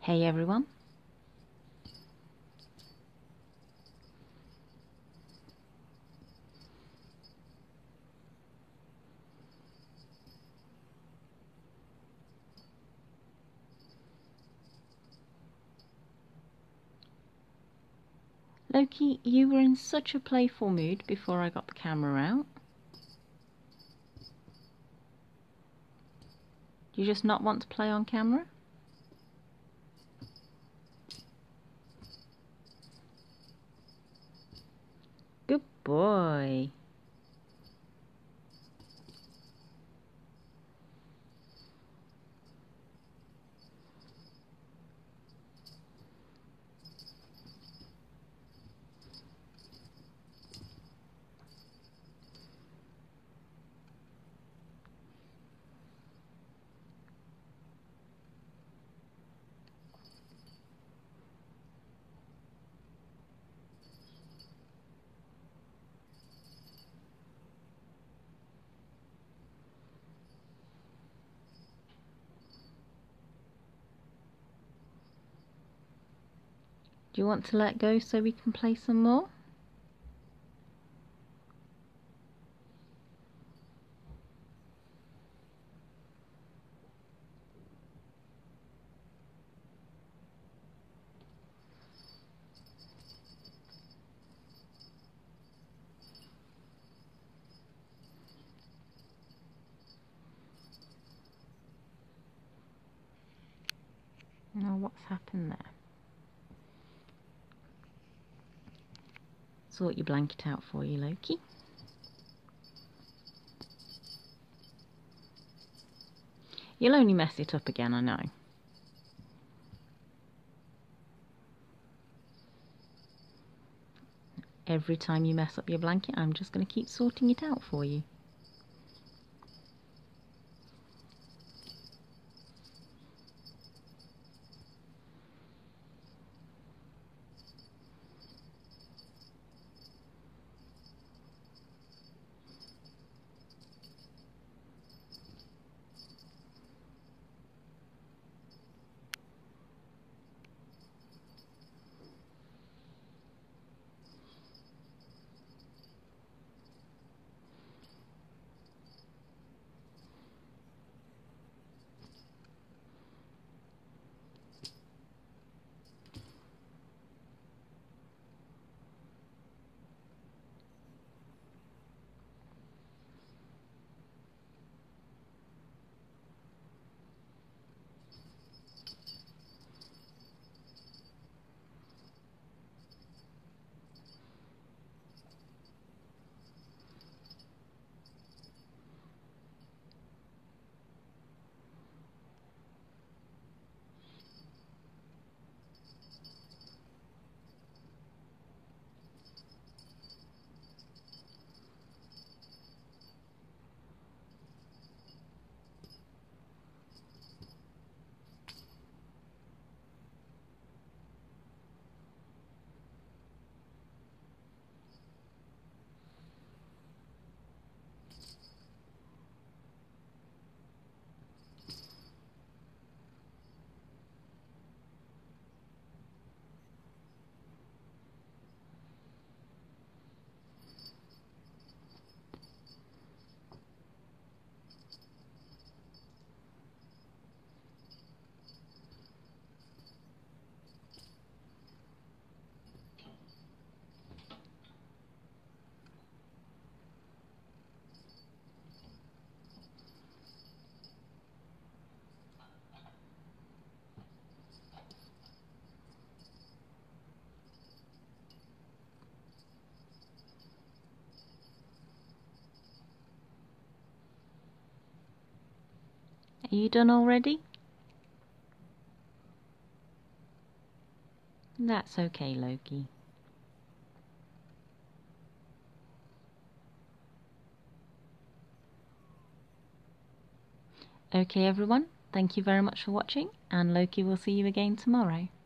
Hey everyone. Loki, you were in such a playful mood before I got the camera out. Do you just not want to play on camera? Good boy. Do you want to let go so we can play some more? Oh, what's happened there? Sort your blanket out for you, Loki. You'll only mess it up again, I know. Every time you mess up your blanket, I'm just going to keep sorting it out for you. Are you done already? That's okay, Loki. Okay everyone, thank you very much for watching, and Loki will see you again tomorrow.